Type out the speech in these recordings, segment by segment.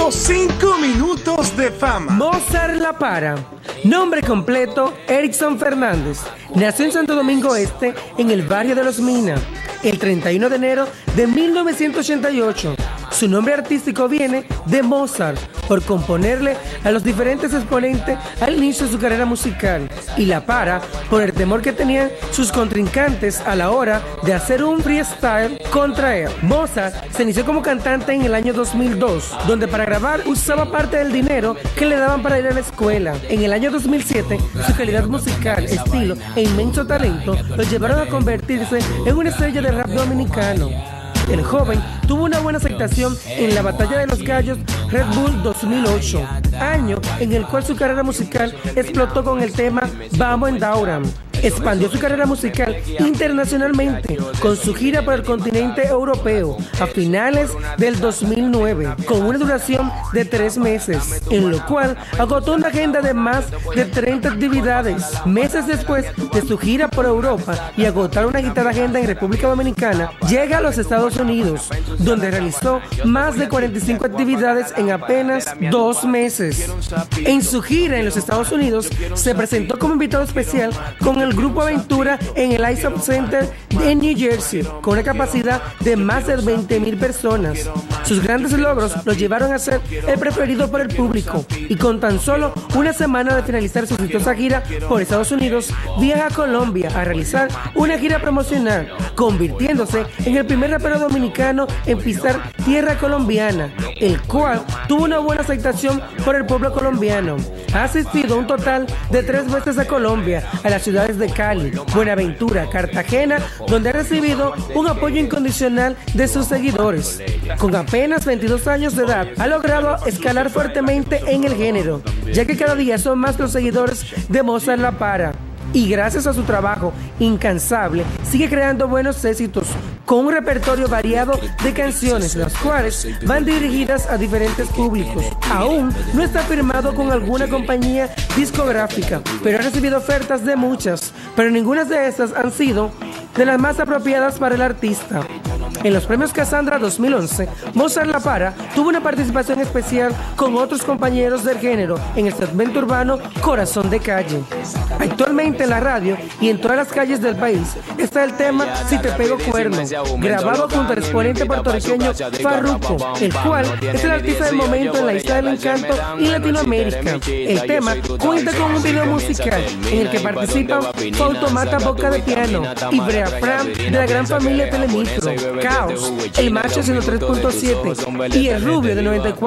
Los 5 minutos de fama. Mozart La Para. Nombre completo, Erickson Fernández. Nació en Santo Domingo Este, en el barrio de Los Minas, el 31 de enero de 1988. Su nombre artístico viene de Mozart, por componerle a los diferentes exponentes al inicio de su carrera musical, y La Para por el temor que tenían sus contrincantes a la hora de hacer un freestyle contra él. Mozart se inició como cantante en el año 2002, donde para grabar usaba parte del dinero que le daban para ir a la escuela. En el año 2007, su calidad musical, estilo e inmenso talento lo llevaron a convertirse en una estrella de rap dominicano. El joven tuvo una buena aceptación en la Batalla de los Gallos Red Bull 2008, año en el cual su carrera musical explotó con el tema Vamos en Dauran. Expandió su carrera musical internacionalmente con su gira por el continente europeo a finales del 2009, con una duración de 3 meses, en lo cual agotó una agenda de más de 30 actividades. Meses después de su gira por Europa y agotar una agitada agenda en República Dominicana, llega a los Estados Unidos, donde realizó más de 45 actividades en apenas 2 meses. En su gira en los Estados Unidos, se presentó como invitado especial con el Grupo Aventura en el ISOP Center en New Jersey, con una capacidad de más de 20,000 personas. Sus grandes logros lo llevaron a ser el preferido por el público, y con tan solo una semana de finalizar su exitosa gira por Estados Unidos, viaja a Colombia a realizar una gira promocional, convirtiéndose en el primer rapero dominicano en pisar tierra colombiana, el cual tuvo una buena aceptación por el pueblo colombiano. Ha asistido un total de 3 veces a Colombia, a las ciudades de Cali, Buenaventura, Cartagena, donde ha recibido un apoyo incondicional de sus seguidores. Con apenas 22 años de edad, ha logrado escalar fuertemente en el género, ya que cada día son más los seguidores de Mozart La Para. Y gracias a su trabajo incansable, sigue creando buenos éxitos, con un repertorio variado de canciones, las cuales van dirigidas a diferentes públicos. Aún no está firmado con alguna compañía discográfica, pero ha recibido ofertas de muchas, pero ninguna de estas han sido de las más apropiadas para el artista. En los premios Casandra 2011, Mozart La Para tuvo una participación especial con otros compañeros del género en el segmento urbano Corazón de Calle. Actualmente en la radio y en todas las calles del país está el tema Si Te Pego Cuerno, grabado junto al exponente puertorriqueño Farruko, el cual es el artista del momento en la Isla del Encanto y Latinoamérica. El tema cuenta con un video musical en el que participan Fautomata Boca de Piano y Brea Fran de la gran familia Telemicro, Caos, el macho 103.7 y el rubio de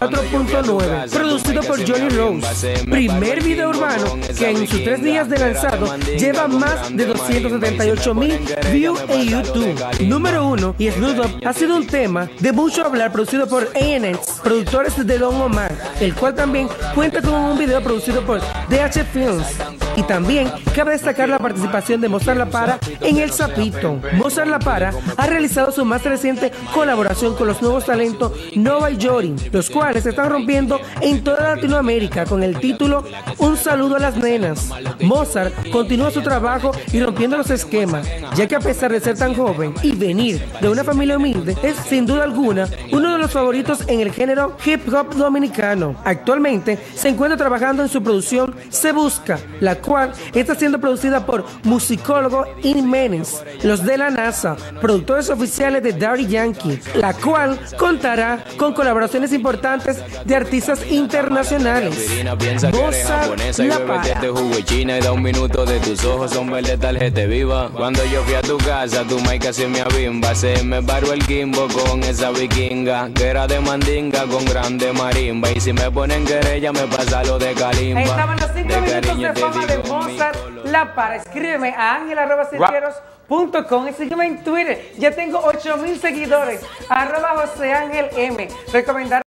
94.9, producido por Johnny Rose. Primer video urbano que en sus 3 días de lanzado lleva más de 278,000 views en YouTube. Número 1 y Snoop Dogg ha sido un tema de mucho hablar, producido por A&X, productores de Don Omar, el cual también cuenta con un video producido por DH Films. Y también cabe destacar la participación de Mozart La Para en El Sapito. Mozart La Para ha realizado su más reciente colaboración con los nuevos talentos Nova y Yori, los cuales se están rompiendo en toda Latinoamérica con el título Un Saludo a las Nenas. Mozart continúa su trabajo y rompiendo los esquemas, ya que a pesar de ser tan joven y venir de una familia humilde, es sin duda alguna uno de los favoritos en el género hip hop dominicano. Actualmente se encuentra trabajando en su producción Se Busca, la cual está siendo producida por Musicólogo Jiménez, los de la NASA, productores oficiales de Daddy Yankee, la cual contará con colaboraciones importantes de artistas internacionales. Mozart La Para. Da un minuto de tus ojos, hombre de tarjeta viva. Cuando yo fui a tu casa, tu mic casi me abimba. Se me paró el Kimbo con esa vikinga, que era de mandinga con grande marimba. Y si me ponen querella, me pasa lo de Kalimba. Ahí estaban los 5 minutos de fama de Mozart La Para. Escríbeme a angel@sintieros.com y sígueme en Twitter. Ya tengo 8,000 seguidores. @JoséAngelM. Recomendar